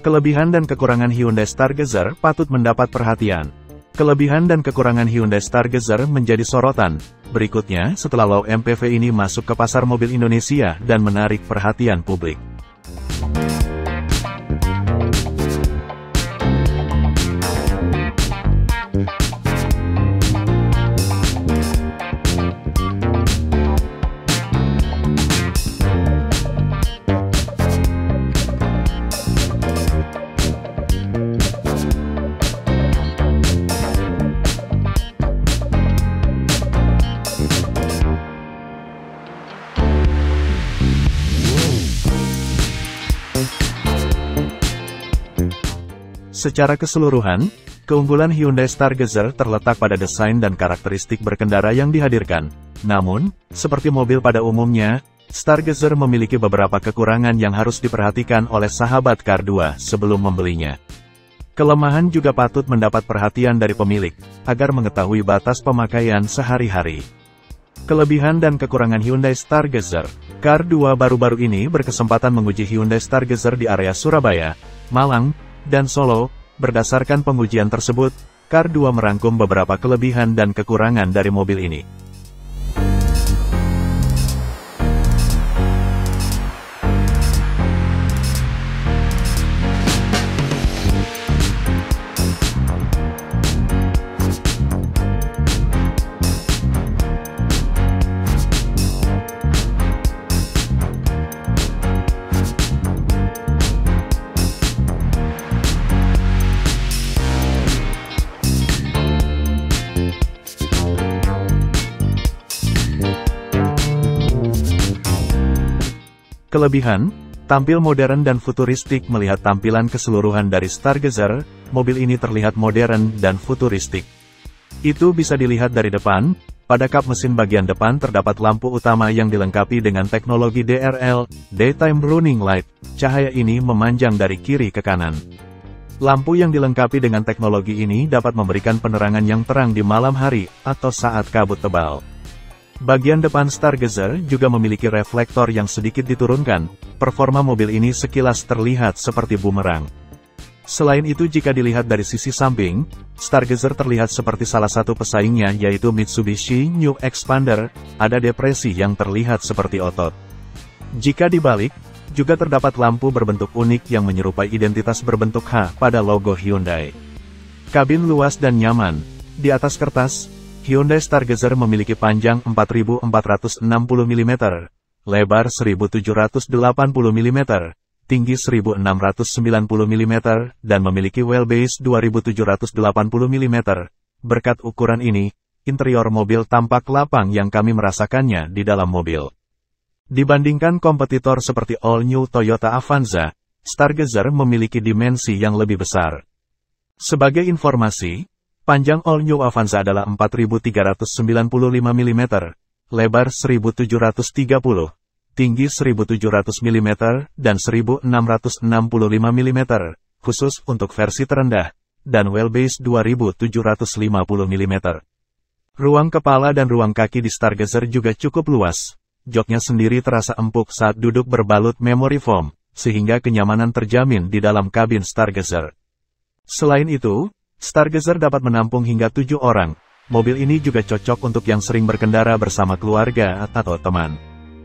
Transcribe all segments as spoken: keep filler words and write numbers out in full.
Kelebihan dan kekurangan Hyundai Stargazer patut mendapat perhatian. Kelebihan dan kekurangan Hyundai Stargazer menjadi sorotan. Berikutnya, setelah low M P V ini masuk ke pasar mobil Indonesia dan menarik perhatian publik. Secara keseluruhan, keunggulan Hyundai Stargazer terletak pada desain dan karakteristik berkendara yang dihadirkan. Namun, seperti mobil pada umumnya, Stargazer memiliki beberapa kekurangan yang harus diperhatikan oleh sahabat Car dua sebelum membelinya. Kelemahan juga patut mendapat perhatian dari pemilik, agar mengetahui batas pemakaian sehari-hari. Kelebihan dan kekurangan Hyundai Stargazer. Car dua baru-baru ini berkesempatan menguji Hyundai Stargazer di area Surabaya, Malang, dan Solo. Berdasarkan pengujian tersebut, Car dua merangkum beberapa kelebihan dan kekurangan dari mobil ini. Kelebihan, tampil modern dan futuristik. Melihat tampilan keseluruhan dari Stargazer, mobil ini terlihat modern dan futuristik. Itu bisa dilihat dari depan. Pada kap mesin bagian depan terdapat lampu utama yang dilengkapi dengan teknologi D R L, Daytime Running Light. Cahaya ini memanjang dari kiri ke kanan. Lampu yang dilengkapi dengan teknologi ini dapat memberikan penerangan yang terang di malam hari, atau saat kabut tebal. Bagian depan Stargazer juga memiliki reflektor yang sedikit diturunkan. Performa mobil ini sekilas terlihat seperti bumerang. Selain itu, jika dilihat dari sisi samping, Stargazer terlihat seperti salah satu pesaingnya, yaitu Mitsubishi New Xpander. Ada depresi yang terlihat seperti otot. Jika dibalik, juga terdapat lampu berbentuk unik yang menyerupai identitas berbentuk H pada logo Hyundai. Kabin luas dan nyaman. Di atas kertas, Hyundai Stargazer memiliki panjang empat ribu empat ratus enam puluh milimeter, lebar seribu tujuh ratus delapan puluh milimeter, tinggi seribu enam ratus sembilan puluh milimeter, dan memiliki wheelbase dua ribu tujuh ratus delapan puluh milimeter. Berkat ukuran ini, interior mobil tampak lapang yang kami merasakannya di dalam mobil. Dibandingkan kompetitor seperti all-new Toyota Avanza, Stargazer memiliki dimensi yang lebih besar. Sebagai informasi, panjang all-new Avanza adalah empat ribu tiga ratus sembilan puluh lima milimeter, lebar seribu tujuh ratus tiga puluh, tinggi seribu tujuh ratus milimeter, dan seribu enam ratus enam puluh lima milimeter, khusus untuk versi terendah, dan wheelbase dua ribu tujuh ratus lima puluh milimeter. Ruang kepala dan ruang kaki di Stargazer juga cukup luas. Joknya sendiri terasa empuk saat duduk berbalut memory foam, sehingga kenyamanan terjamin di dalam kabin Stargazer. Selain itu, Stargazer dapat menampung hingga tujuh orang. Mobil ini juga cocok untuk yang sering berkendara bersama keluarga atau teman.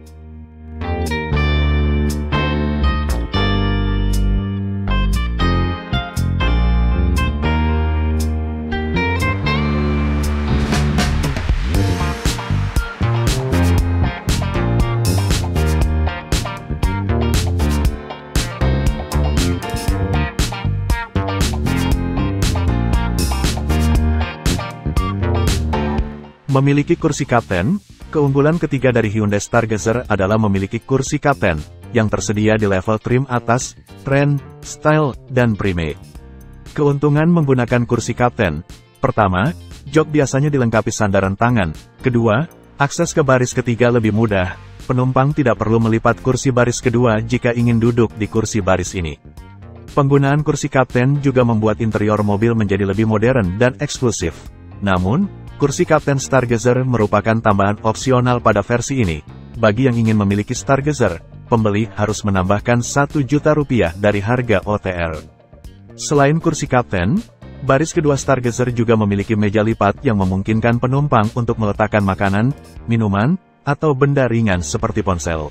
Memiliki kursi kapten. Keunggulan ketiga dari Hyundai Stargazer adalah memiliki kursi kapten, yang tersedia di level trim atas, Trend, Style, dan Prime. Keuntungan menggunakan kursi kapten. Pertama, jok biasanya dilengkapi sandaran tangan. Kedua, akses ke baris ketiga lebih mudah. Penumpang tidak perlu melipat kursi baris kedua jika ingin duduk di kursi baris ini. Penggunaan kursi kapten juga membuat interior mobil menjadi lebih modern dan eksklusif. Namun, kursi kapten Stargazer merupakan tambahan opsional pada versi ini. Bagi yang ingin memiliki Stargazer, pembeli harus menambahkan satu juta rupiah dari harga O T R. Selain kursi kapten, baris kedua Stargazer juga memiliki meja lipat yang memungkinkan penumpang untuk meletakkan makanan, minuman, atau benda ringan seperti ponsel.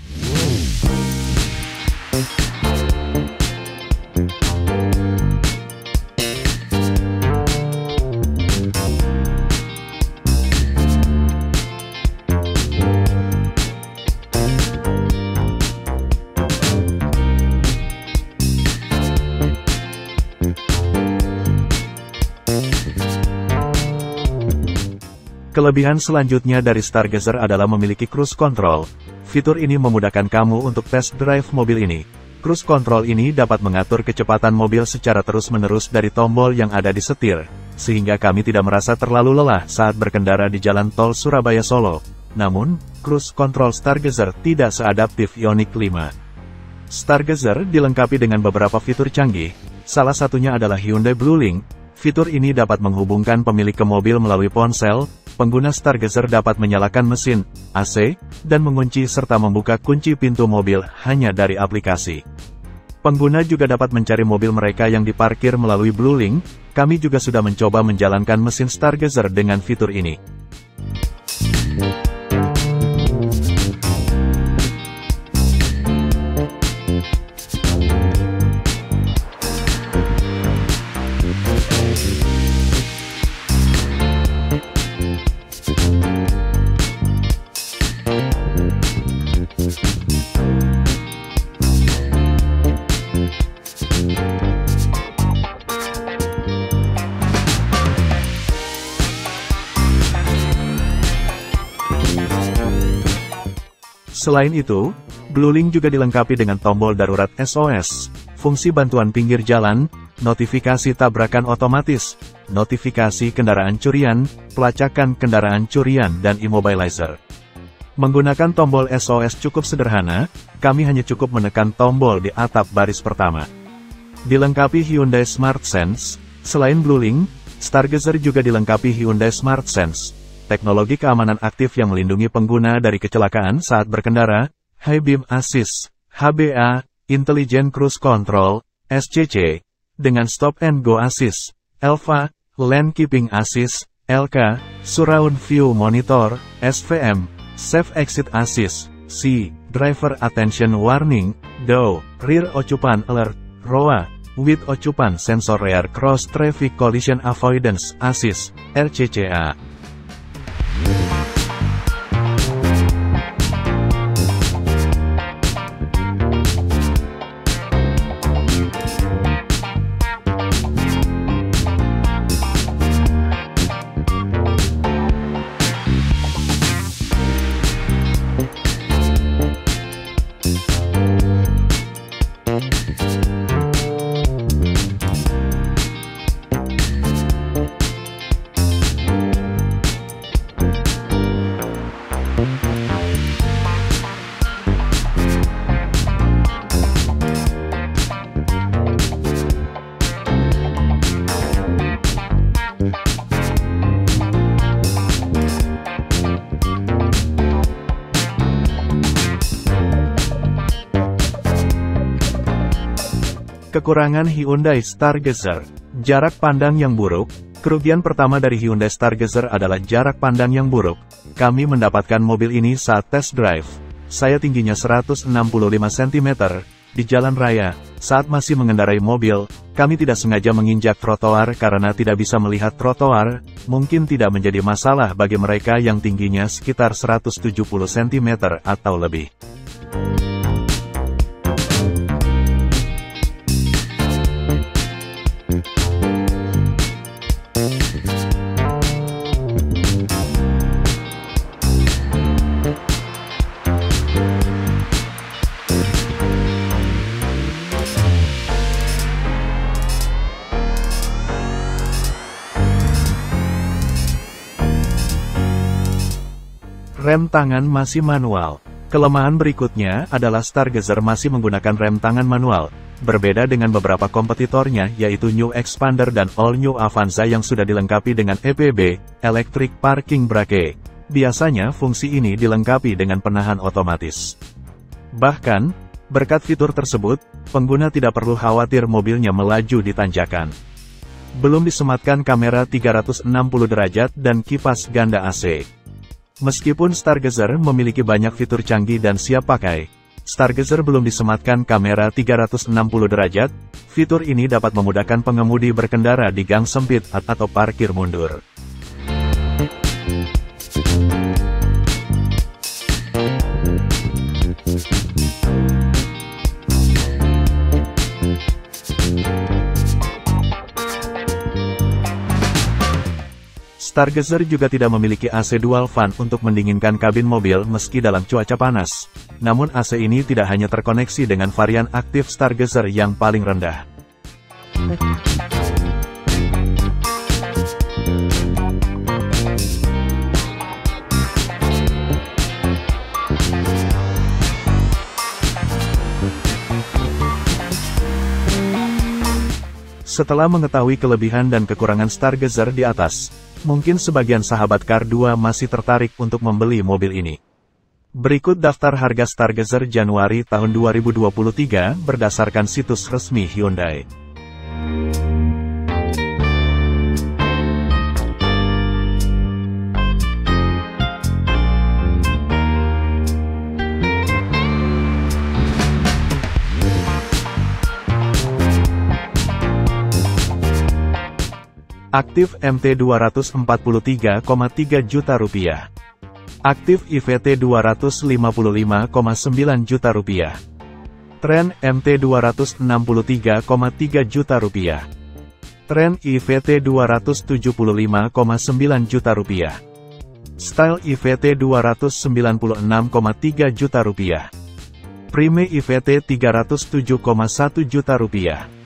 Kelebihan selanjutnya dari Stargazer adalah memiliki cruise control. Fitur ini memudahkan kamu untuk test drive mobil ini. Cruise control ini dapat mengatur kecepatan mobil secara terus-menerus dari tombol yang ada di setir, sehingga kami tidak merasa terlalu lelah saat berkendara di jalan tol Surabaya-Solo. Namun, cruise control Stargazer tidak seadaptif Ioniq lima. Stargazer dilengkapi dengan beberapa fitur canggih, salah satunya adalah Hyundai Bluelink. Fitur ini dapat menghubungkan pemilik ke mobil melalui ponsel. Pengguna Stargazer dapat menyalakan mesin, A C, dan mengunci serta membuka kunci pintu mobil hanya dari aplikasi. Pengguna juga dapat mencari mobil mereka yang diparkir melalui Bluelink. Kami juga sudah mencoba menjalankan mesin Stargazer dengan fitur ini. Selain itu, Bluelink juga dilengkapi dengan tombol darurat S O S, fungsi bantuan pinggir jalan, notifikasi tabrakan otomatis, notifikasi kendaraan curian, pelacakan kendaraan curian dan immobilizer. Menggunakan tombol S O S cukup sederhana, kami hanya cukup menekan tombol di atap baris pertama. Dilengkapi Hyundai Smart Sense, selain Bluelink, Stargazer juga dilengkapi Hyundai Smart Sense. Teknologi keamanan aktif yang melindungi pengguna dari kecelakaan saat berkendara, High Beam Assist, H B A, Intelligent Cruise Control, S C C, dengan Stop and Go Assist, L V A, Lane Keeping Assist, L K, Surround View Monitor, S V M, Safe Exit Assist, C, Driver Attention Warning, D O, Rear Occupant Alert, R O A, With Occupant Sensor Rear Cross Traffic Collision Avoidance Assist, R C C A. Kekurangan Hyundai Stargazer. Jarak pandang yang buruk. Kerugian pertama dari Hyundai Stargazer adalah jarak pandang yang buruk. Kami mendapatkan mobil ini saat test drive. Saya tingginya seratus enam puluh lima sentimeter. Di jalan raya, saat masih mengendarai mobil, kami tidak sengaja menginjak trotoar karena tidak bisa melihat trotoar. Mungkin tidak menjadi masalah bagi mereka yang tingginya sekitar seratus tujuh puluh sentimeter atau lebih. Rem tangan masih manual. Kelemahan berikutnya adalah Stargazer masih menggunakan rem tangan manual. Berbeda dengan beberapa kompetitornya yaitu New Expander dan All New Avanza yang sudah dilengkapi dengan E P B, Electric Parking Brake. Biasanya fungsi ini dilengkapi dengan penahan otomatis. Bahkan, berkat fitur tersebut, pengguna tidak perlu khawatir mobilnya melaju di tanjakan. Belum disematkan kamera tiga ratus enam puluh derajat dan kipas ganda A C. Meskipun Stargazer memiliki banyak fitur canggih dan siap pakai, Stargazer belum disematkan kamera tiga ratus enam puluh derajat. Fitur ini dapat memudahkan pengemudi berkendara di gang sempit atau parkir mundur. Stargazer juga tidak memiliki A C dual fan untuk mendinginkan kabin mobil meski dalam cuaca panas. Namun A C ini tidak hanya terkoneksi dengan varian aktif Stargazer yang paling rendah. Setelah mengetahui kelebihan dan kekurangan Stargazer di atas, mungkin sebagian sahabat Car dua masih tertarik untuk membeli mobil ini. Berikut daftar harga Stargazer Januari tahun dua ribu dua puluh tiga berdasarkan situs resmi Hyundai. Aktif M T dua ratus empat puluh tiga koma tiga juta rupiah. Aktif I V T dua ratus lima puluh lima koma sembilan juta rupiah. Tren M T dua ratus enam puluh tiga koma tiga juta rupiah. Tren I V T dua ratus tujuh puluh lima koma sembilan juta rupiah. Style I V T dua ratus sembilan puluh enam koma tiga juta rupiah. Prime I V T tiga ratus tujuh koma satu juta rupiah.